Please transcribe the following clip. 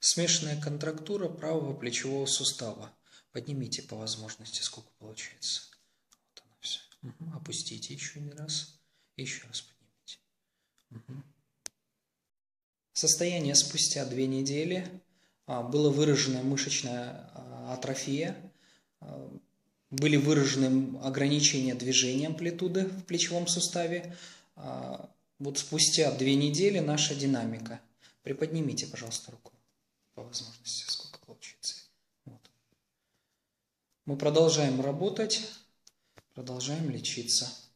Смешанная контрактура правого плечевого сустава. Поднимите по возможности, сколько получается. Вот она все. Опустите еще один раз. Еще раз поднимите. Состояние спустя 2 недели. Была выражена мышечная атрофия. Были выражены ограничения движения амплитуды в плечевом суставе. Вот спустя 2 недели наша динамика. Приподнимите, пожалуйста, руку по возможности, сколько получится. Вот. Мы продолжаем работать, продолжаем лечиться.